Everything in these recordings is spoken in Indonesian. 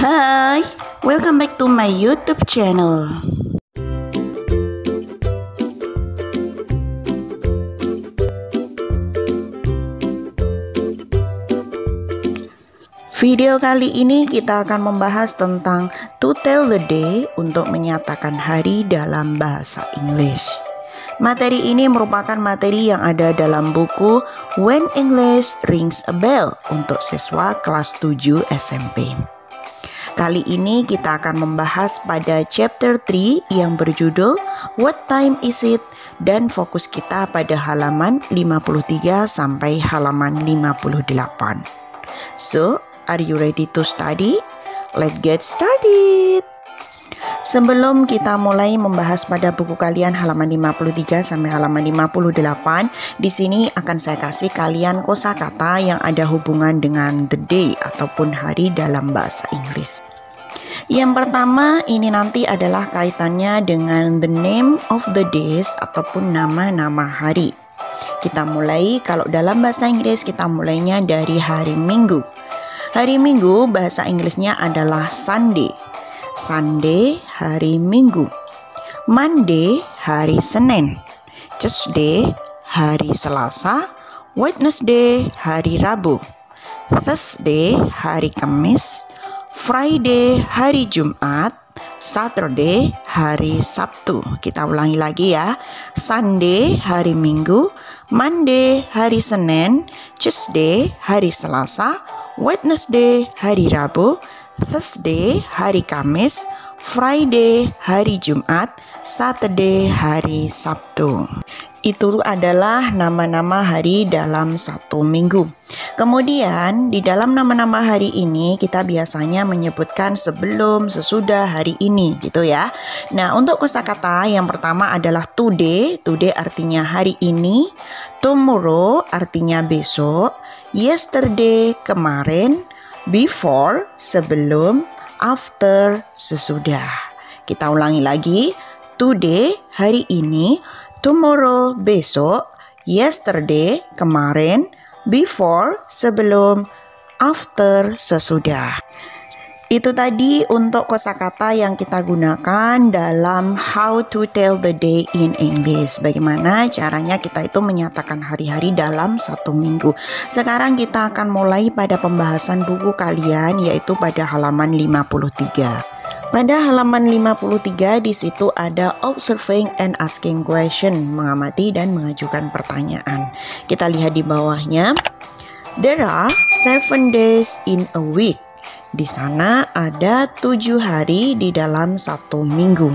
Hai, welcome back to my YouTube channel. Video kali ini kita akan membahas tentang to tell the day untuk menyatakan hari dalam bahasa Inggris. Materi ini merupakan materi yang ada dalam buku When English Rings a Bell untuk siswa kelas 7 SMP. Kali ini kita akan membahas pada chapter 3 yang berjudul What Time Is It? Dan fokus kita pada halaman 53 sampai halaman 58. So, are you ready to study? Let's get started! Sebelum kita mulai membahas pada buku kalian halaman 53 sampai halaman 58, di sini akan saya kasih kalian kosakata yang ada hubungan dengan the day ataupun hari dalam bahasa Inggris. Yang pertama ini nanti adalah kaitannya dengan the name of the days ataupun nama-nama hari. Kita mulai, kalau dalam bahasa Inggris kita mulainya dari hari Minggu. Hari Minggu bahasa Inggrisnya adalah Sunday. Sunday hari Minggu. Monday hari Senin. Tuesday hari Selasa. Wednesday hari Rabu. Thursday hari Kamis. Friday hari Jumat. Saturday hari Sabtu. Kita ulangi lagi ya. Sunday hari Minggu. Monday hari Senin. Tuesday hari Selasa. Wednesday hari Rabu. Thursday hari Kamis, Friday hari Jumat, Saturday hari Sabtu. Itu adalah nama-nama hari dalam satu minggu. Kemudian di dalam nama-nama hari ini kita biasanya menyebutkan sebelum, sesudah hari ini gitu ya. Nah, untuk kosakata yang pertama adalah today. Today artinya hari ini. Tomorrow artinya besok. Yesterday kemarin. Before, sebelum, after, sesudah. Kita ulangi lagi. Today, hari ini. Tomorrow, besok. Yesterday, kemarin. Before, sebelum. After, sesudah. Itu tadi untuk kosakata yang kita gunakan dalam how to tell the day in English. Bagaimana caranya kita itu menyatakan hari-hari dalam satu minggu. Sekarang kita akan mulai pada pembahasan buku kalian, yaitu pada halaman 53. Pada halaman 53 di situ ada observing and asking question, mengamati dan mengajukan pertanyaan. Kita lihat di bawahnya. There are 7 days in a week. Di sana ada 7 hari di dalam satu minggu.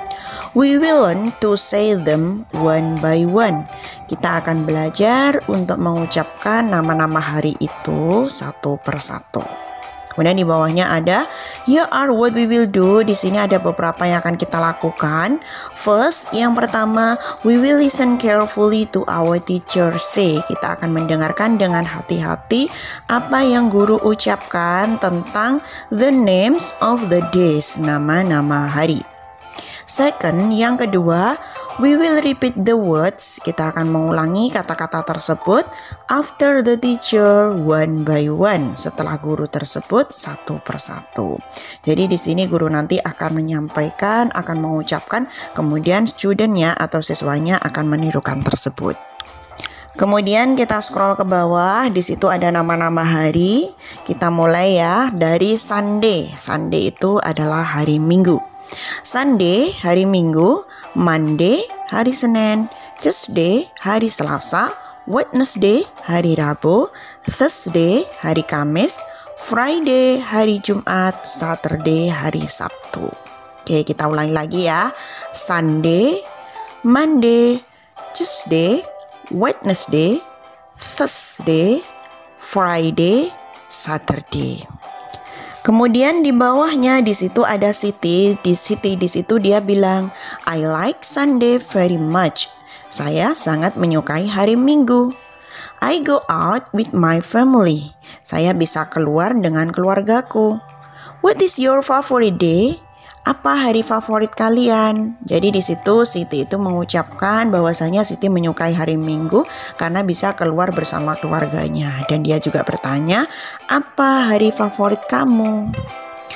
We will learn to say them one by one. Kita akan belajar untuk mengucapkan nama-nama hari itu satu persatu. Kemudian di bawahnya ada here are what we will do. Di sini ada beberapa yang akan kita lakukan. First, yang pertama, we will listen carefully to our teacher say. Kita akan mendengarkan dengan hati-hati apa yang guru ucapkan tentang the names of the days, nama-nama hari. Second, yang kedua, we will repeat the words. Kita akan mengulangi kata-kata tersebut after the teacher one by one. Setelah guru tersebut satu persatu. Jadi di sini guru nanti akan menyampaikan, akan mengucapkan, kemudian studentnya atau siswanya akan menirukan tersebut. Kemudian kita scroll ke bawah, di situ ada nama-nama hari. Kita mulai ya dari Sunday. Sunday itu adalah hari Minggu. Sunday hari Minggu, Monday hari Senin, Tuesday hari Selasa, Wednesday hari Rabu, Thursday hari Kamis, Friday hari Jumat, Saturday hari Sabtu. Oke, kita ulangi lagi ya. Sunday, Monday, Tuesday, Wednesday, Thursday, Friday, Saturday. Kemudian di bawahnya di situ ada Siti. Di situ dia bilang, I like Sunday very much. Saya sangat menyukai hari Minggu. I go out with my family. Saya bisa keluar dengan keluargaku. What is your favorite day? Apa hari favorit kalian? Jadi di situ Siti itu mengucapkan bahwasanya Siti menyukai hari Minggu karena bisa keluar bersama keluarganya. Dan dia juga bertanya, apa hari favorit kamu?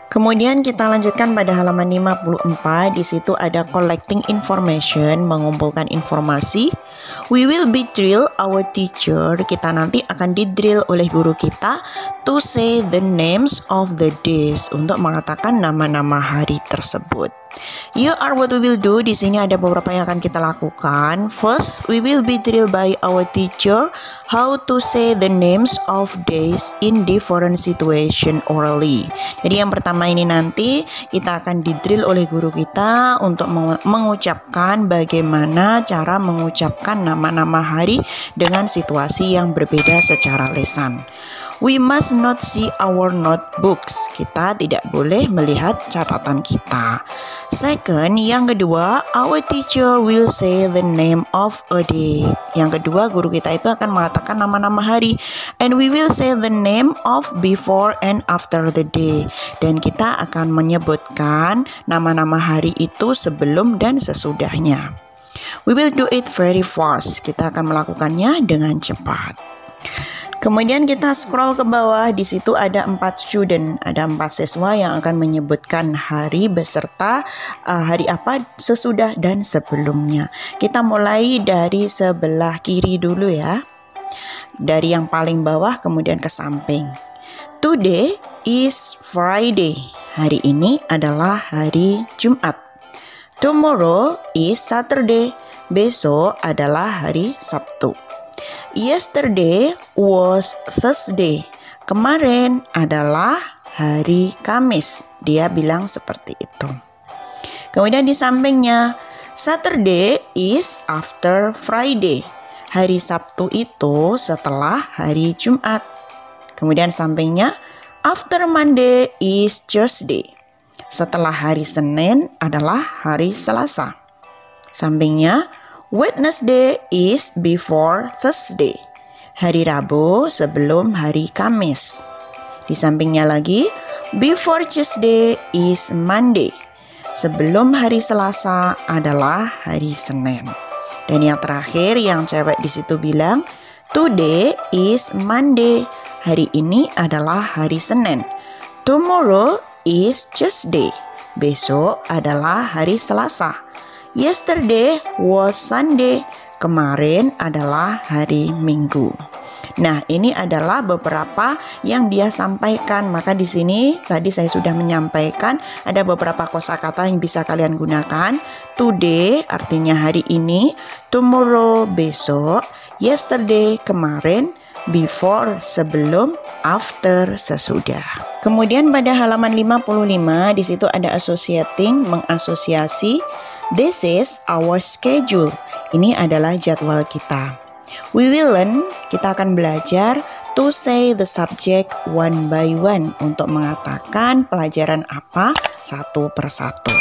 Kemudian kita lanjutkan pada halaman 54. Di situ ada collecting information, mengumpulkan informasi. We will be drill our teacher. Kita nanti akan didrill oleh guru kita to say the names of the days, untuk mengatakan nama-nama hari tersebut. Here are what we will do. Di sini ada beberapa yang akan kita lakukan. First, we will be drilled by our teacher how to say the names of days in different situation orally. Jadi yang pertama ini nanti kita akan didrill oleh guru kita untuk mengucapkan bagaimana cara mengucapkan nama-nama hari dengan situasi yang berbeda secara lisan. We must not see our notebooks. Kita tidak boleh melihat catatan kita. Second, yang kedua, our teacher will say the name of a day. Yang kedua, guru kita itu akan mengatakan nama-nama hari. And we will say the name of before and after the day. Dan kita akan menyebutkan nama-nama hari itu sebelum dan sesudahnya. We will do it very fast. Kita akan melakukannya dengan cepat. Kemudian kita scroll ke bawah, di situ ada 4 student, ada 4 siswa yang akan menyebutkan hari beserta hari apa sesudah dan sebelumnya. Kita mulai dari sebelah kiri dulu ya. Dari yang paling bawah kemudian ke samping. Today is Friday. Hari ini adalah hari Jumat. Tomorrow is Saturday. Besok adalah hari Sabtu. Yesterday was Thursday. Kemarin adalah hari Kamis. Dia bilang seperti itu. Kemudian di sampingnya, Saturday is after Friday. Hari Sabtu itu setelah hari Jumat. Kemudian sampingnya, after Monday is Tuesday. Setelah hari Senin adalah hari Selasa. Sampingnya, Wednesday is before Thursday. Hari Rabu sebelum hari Kamis. Di sampingnya lagi, before Tuesday is Monday. Sebelum hari Selasa adalah hari Senin. Dan yang terakhir yang cewek di situ bilang, today is Monday. Hari ini adalah hari Senin. Tomorrow is Tuesday. Besok adalah hari Selasa. Yesterday was Sunday. Kemarin adalah hari Minggu. Nah, ini adalah beberapa yang dia sampaikan. Maka di sini tadi saya sudah menyampaikan ada beberapa kosakata yang bisa kalian gunakan. Today artinya hari ini, tomorrow besok, yesterday kemarin, before sebelum, after sesudah. Kemudian pada halaman 55 di situ ada associating, mengasosiasi. This is our schedule. Ini adalah jadwal kita. We will learn, kita akan belajar to say the subject one by one, untuk mengatakan pelajaran apa satu persatu.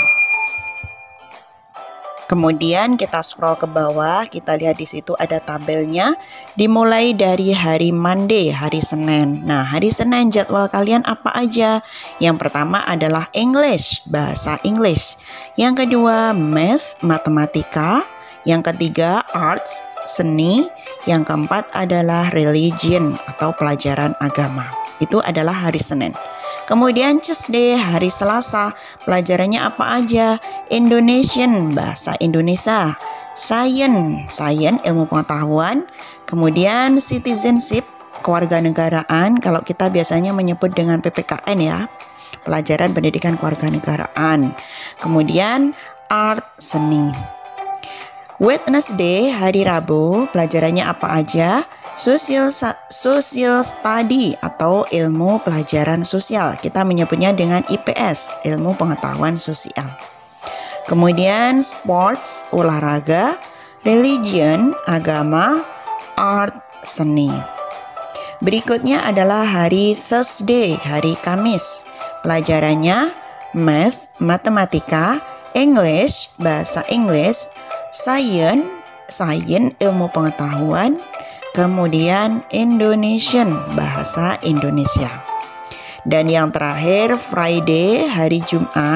Kemudian kita scroll ke bawah, kita lihat di situ ada tabelnya. Dimulai dari hari Monday, hari Senin. Nah, hari Senin jadwal kalian apa aja? Yang pertama adalah English, bahasa Inggris. Yang kedua, math, matematika. Yang ketiga, arts, seni. Yang keempat adalah religion atau pelajaran agama. Itu adalah hari Senin. Kemudian Tuesday, hari Selasa, pelajarannya apa aja? Indonesian, bahasa Indonesia. Science, ilmu pengetahuan. Kemudian citizenship, kewarganegaraan. Kalau kita biasanya menyebut dengan PPKN ya, pelajaran pendidikan kewarganegaraan. Kemudian art, seni. Wednesday, hari Rabu, pelajarannya apa aja? Social study atau ilmu pelajaran sosial. Kita menyebutnya dengan IPS, ilmu pengetahuan sosial. Kemudian sports, olahraga. Religion, agama. Art, seni. Berikutnya adalah hari Thursday, hari Kamis. Pelajarannya math, matematika. English, bahasa Inggris. Science, ilmu pengetahuan. Kemudian Indonesian, bahasa Indonesia. Dan yang terakhir Friday, hari Jumat.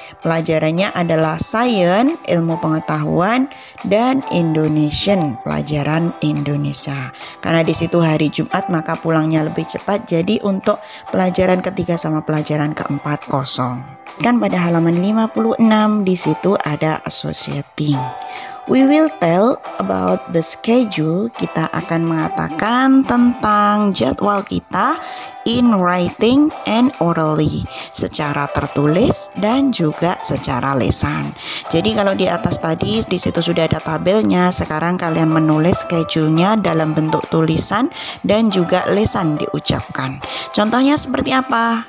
Pelajarannya adalah Science, ilmu pengetahuan, dan Indonesian, pelajaran Indonesia. Karena di situ hari Jumat maka pulangnya lebih cepat. Jadi untuk pelajaran ketiga sama pelajaran keempat kosong. Kan pada halaman 56 di situ ada associating. We will tell about the schedule. Kita akan mengatakan tentang jadwal kita in writing and orally, secara tertulis dan juga secara lisan. Jadi kalau di atas tadi di situ sudah ada tabelnya, sekarang kalian menulis schedule-nya dalam bentuk tulisan dan juga lisan diucapkan. Contohnya seperti apa?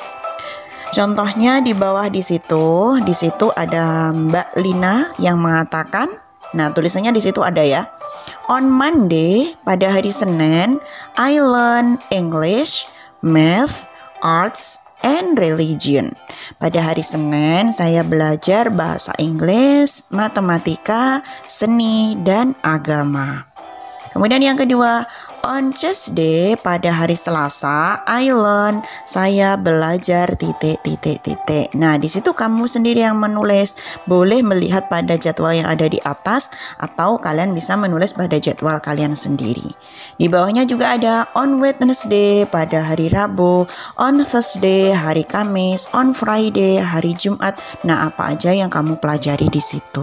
Contohnya di bawah di situ ada Mbak Lina yang mengatakan, nah tulisannya di situ ada ya. On Monday, pada hari Senin, I learn English, Math, Arts, and Religion. Pada hari Senin, saya belajar bahasa Inggris, matematika, seni, dan agama. Kemudian yang kedua, on Tuesday, pada hari Selasa, I learn, saya belajar ... Nah, di situ kamu sendiri yang menulis. Boleh melihat pada jadwal yang ada di atas atau kalian bisa menulis pada jadwal kalian sendiri. Di bawahnya juga ada on Wednesday, pada hari Rabu, on Thursday, hari Kamis, on Friday, hari Jumat. Nah, apa aja yang kamu pelajari di situ.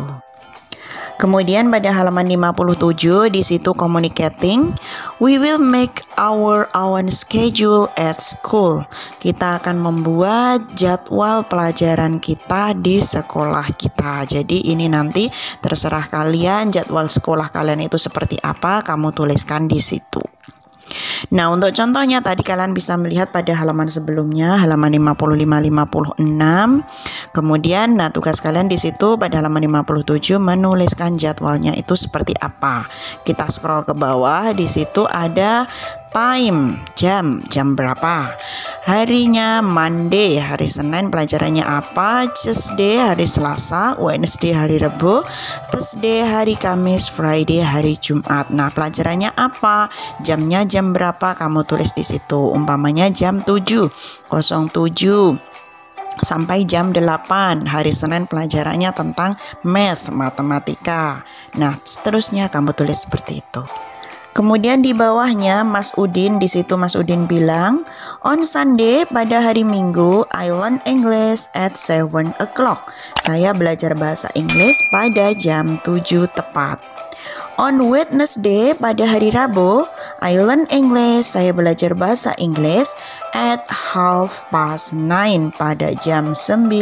Kemudian pada halaman 57 di situ communicating, we will make our own schedule at school. Kita akan membuat jadwal pelajaran kita di sekolah kita. Jadi ini nanti terserah kalian jadwal sekolah kalian itu seperti apa, kamu tuliskan di situ. Nah, untuk contohnya tadi kalian bisa melihat pada halaman sebelumnya, halaman 55-56. Kemudian, nah tugas kalian di situ pada halaman 57 menuliskan jadwalnya itu seperti apa. Kita scroll ke bawah, di situ ada time, jam berapa. Harinya Monday, hari Senin, pelajarannya apa? Tuesday, hari Selasa, Wednesday, hari Rabu, Thursday, hari Kamis, Friday, hari Jumat. Nah, pelajarannya apa? Jamnya jam berapa? Kamu tulis di situ. Umpamanya jam 7.07 sampai jam 8. Hari Senin pelajarannya tentang math, matematika. Nah, seterusnya kamu tulis seperti itu. Kemudian di bawahnya Mas Udin, di situ Mas Udin bilang, on Sunday, pada hari Minggu, I learn English at 7 o'clock. Saya belajar bahasa Inggris pada jam 7 tepat. On Wednesday, pada hari Rabu, I learn English. Saya belajar bahasa Inggris at 9:30 pada jam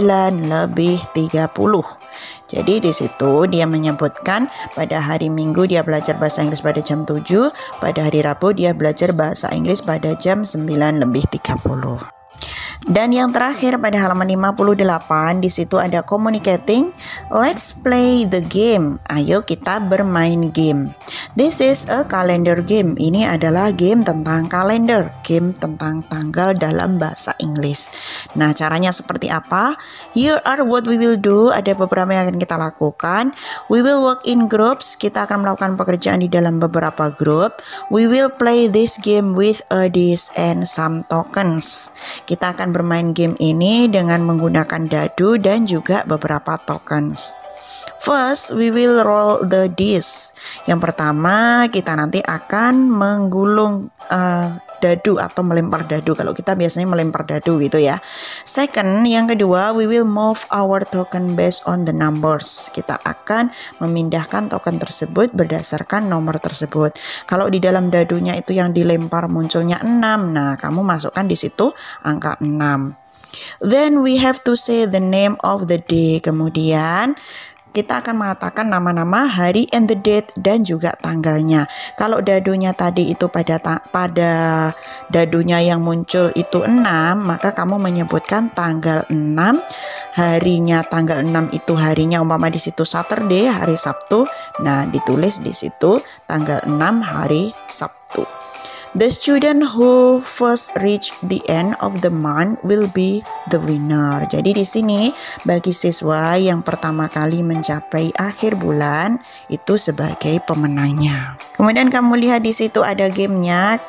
9:30. Jadi di situ dia menyebutkan pada hari Minggu dia belajar bahasa Inggris pada jam 7, pada hari Rabu dia belajar bahasa Inggris pada jam 9:30. Dan yang terakhir pada halaman 58 di situ ada communicating. Let's play the game. Ayo kita bermain game. This is a calendar game. Ini adalah game tentang kalender, game tentang tanggal dalam bahasa Inggris. Nah, caranya seperti apa? Here are what we will do. Ada beberapa yang akan kita lakukan. We will work in groups. Kita akan melakukan pekerjaan di dalam beberapa grup. We will play this game with a dice and some tokens. Kita akan bermain game ini dengan menggunakan dadu dan juga beberapa tokens. First, we will roll the dice. Yang pertama, kita nanti akan menggulung dadu atau melempar dadu. Kalau kita biasanya melempar dadu gitu ya. Second, yang kedua, we will move our token based on the numbers. Kita akan memindahkan token tersebut berdasarkan nomor tersebut. Kalau di dalam dadunya itu yang dilempar munculnya 6, nah kamu masukkan di situ angka 6. Then we have to say the name of the day. Kemudian kita akan mengatakan nama-nama hari and the date dan juga tanggalnya. Kalau dadunya tadi itu pada dadunya yang muncul itu 6, maka kamu menyebutkan tanggal 6, harinya tanggal 6 itu harinya umpama di situ Saturday, hari Sabtu. Nah, ditulis di situ tanggal 6 hari Sabtu. The student who first reach the end of the month will be the winner. Jadi di sini bagi siswa yang pertama kali mencapai akhir bulan itu sebagai pemenangnya. Kemudian kamu lihat di situ ada gamenya.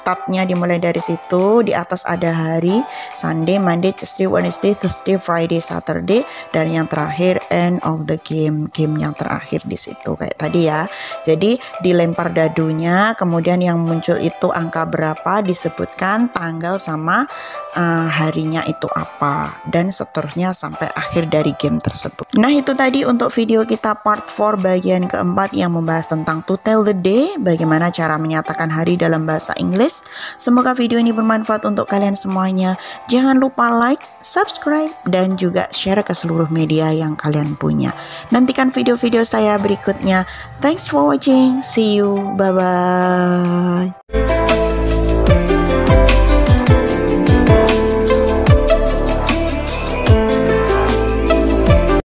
startnya dimulai dari situ. Di atas ada hari Sunday, Monday, Tuesday, Wednesday, Thursday, Friday, Saturday, dan yang terakhir end of the game, game yang terakhir di situ kayak tadi ya. Jadi dilempar dadunya, kemudian yang muncul itu angka berapa, disebutkan tanggal sama harinya itu apa, dan seterusnya sampai akhir dari game tersebut. Nah, itu tadi untuk video kita part 4 bagian keempat yang membahas tentang to tell the day, bagaimana cara menyatakan hari dalam bahasa Inggris. Semoga video ini bermanfaat untuk kalian semuanya. Jangan lupa like, subscribe, dan juga share ke seluruh media yang kalian punya. Nantikan video-video saya berikutnya. Thanks for watching. See you. Bye-bye.